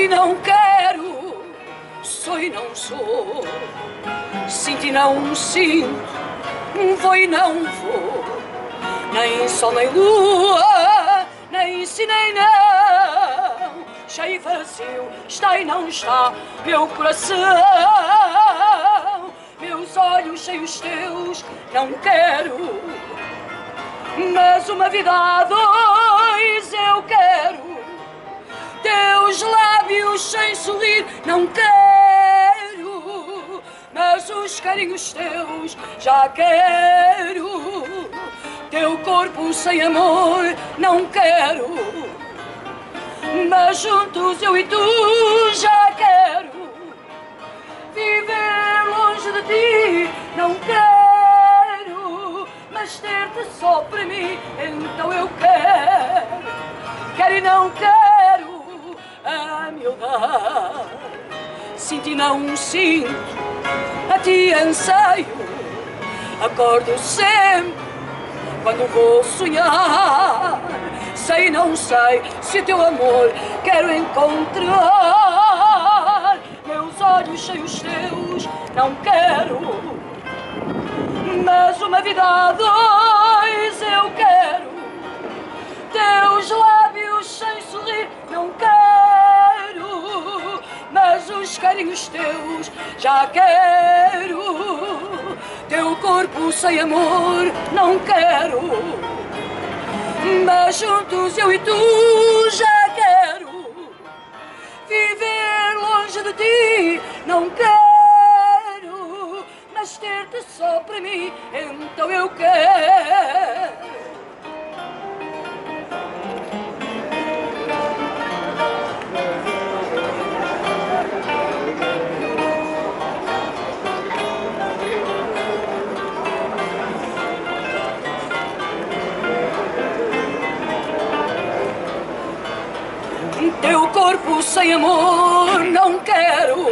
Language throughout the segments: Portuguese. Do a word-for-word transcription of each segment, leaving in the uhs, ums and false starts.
não quero, sou e não sou, sinto e não sinto, vou e não vou, nem sol nem lua, nem sim nem não, cheio e vazio, está e não está meu coração, meus olhos cheios teus, não quero, mas uma vida a dois eu quero, teus lábios sem sorrir, não quero, mas os carinhos teus já quero, teu corpo sem amor, não quero, mas juntos eu e tu já quero, viver longe de ti, não quero, mas ter-te só para mim, então eu quero, quero e não quero a miudade, sinto e não sinto, a ti anseio, acordo sempre quando vou sonhar, sei e não sei se o teu amor quero encontrar, meus olhos cheios teus não quero, mas uma vida a dois eu quero, teus lábios sem sorrir não quero, mas os carinhos teus já quero, teu corpo sem amor não quero, mas juntos eu e tu já quero, viver longe de ti não quero, mas ter-te só para mim, então eu quero. Teu corpo sem amor não quero,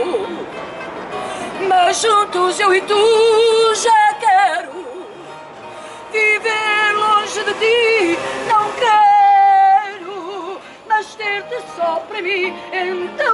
mas juntos eu e tu já quero, viver longe de ti não quero, mas ter-te só para mim, então